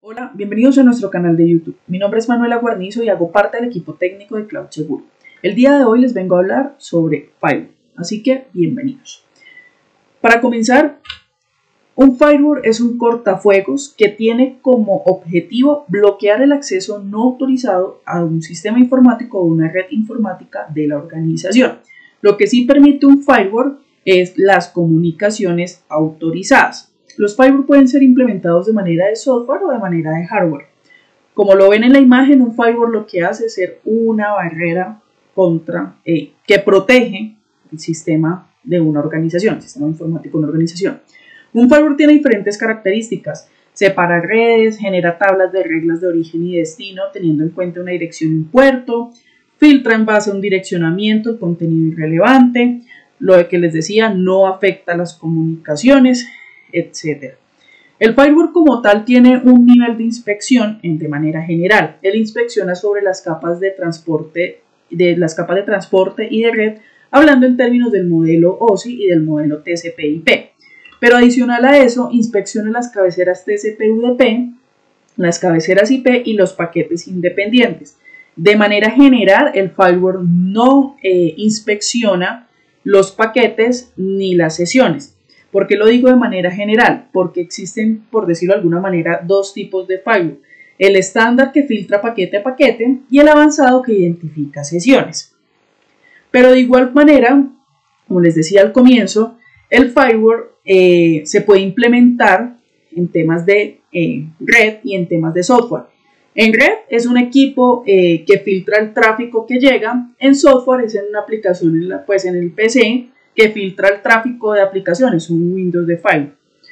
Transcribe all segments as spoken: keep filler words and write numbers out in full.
Hola, bienvenidos a nuestro canal de YouTube. Mi nombre es Manuela Guarnizo y hago parte del equipo técnico de Cloud Seguro. El día de hoy les vengo a hablar sobre Firewall, así que bienvenidos. Para comenzar, un Firewall es un cortafuegos que tiene como objetivo bloquear el acceso no autorizado a un sistema informático o una red informática de la organización. Lo que sí permite un Firewall es las comunicaciones autorizadas. Los firewall pueden ser implementados de manera de software o de manera de hardware. Como lo ven en la imagen, un firewall lo que hace es ser una barrera contra, eh, que protege el sistema de una organización, el sistema informático de una organización. Un firewall tiene diferentes características. Separa redes, genera tablas de reglas de origen y destino teniendo en cuenta una dirección y un puerto, filtra en base a un direccionamiento el contenido irrelevante, lo de que les decía, no afecta a las comunicaciones, etcétera. El firewall como tal tiene un nivel de inspección en, de manera general. Él inspecciona sobre las capas de transporte, de las capas de transporte y de red, hablando en términos del modelo O S I y del modelo T C P I P. Pero adicional a eso, inspecciona las cabeceras T C P U D P, las cabeceras I P y los paquetes independientes. De manera general, el firewall no eh, inspecciona los paquetes ni las sesiones. ¿Por qué lo digo de manera general? Porque existen, por decirlo de alguna manera, dos tipos de firewall. El estándar que filtra paquete a paquete y el avanzado que identifica sesiones. Pero de igual manera, como les decía al comienzo, el firewall eh, se puede implementar en temas de eh, red y en temas de software. En red es un equipo eh, que filtra el tráfico que llega. En software es en una aplicación, en la, pues en el P C, que filtra el tráfico de aplicaciones, un Windows de firewall.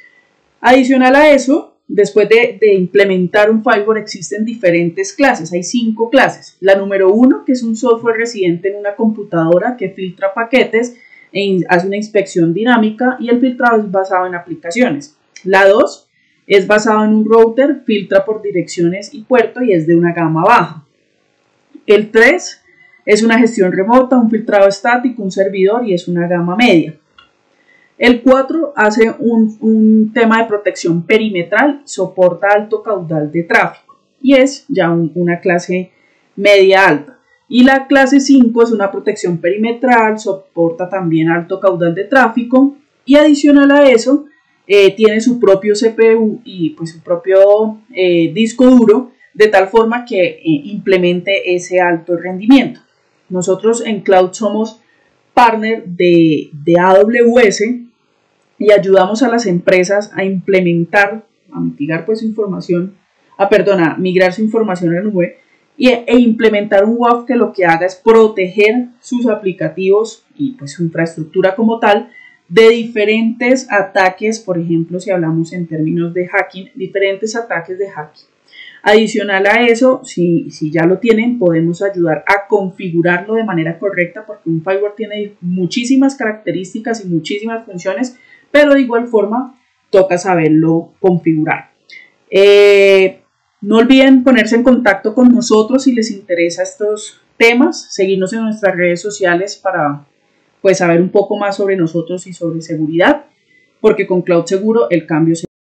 Adicional a eso, después de, de implementar un firewall existen diferentes clases, hay cinco clases. La número uno, que es un software residente en una computadora que filtra paquetes e hace una inspección dinámica y el filtrado es basado en aplicaciones. La dos es basado en un router, filtra por direcciones y puerto y es de una gama baja. El tres es una gestión remota, un filtrado estático, un servidor y es una gama media. El cuatro hace un, un tema de protección perimetral, soporta alto caudal de tráfico y es ya un, una clase media alta. Y la clase cinco es una protección perimetral, soporta también alto caudal de tráfico y adicional a eso eh, tiene su propio C P U y pues su propio eh, disco duro de tal forma que eh, implemente ese alto rendimiento. Nosotros en Cloud somos partner de, de A W S y ayudamos a las empresas a implementar, a mitigar pues su información, a, perdón, a migrar su información a la nube y, e implementar un W A F que lo que haga es proteger sus aplicativos y pues su infraestructura como tal de diferentes ataques, por ejemplo, si hablamos en términos de hacking, diferentes ataques de hacking. Adicional a eso, si, si ya lo tienen, podemos ayudar a configurarlo de manera correcta porque un firewall tiene muchísimas características y muchísimas funciones, pero de igual forma toca saberlo configurar. Eh, no olviden ponerse en contacto con nosotros si les interesa estos temas, seguirnos en nuestras redes sociales para pues, saber un poco más sobre nosotros y sobre seguridad, porque con Cloud Seguro el cambio se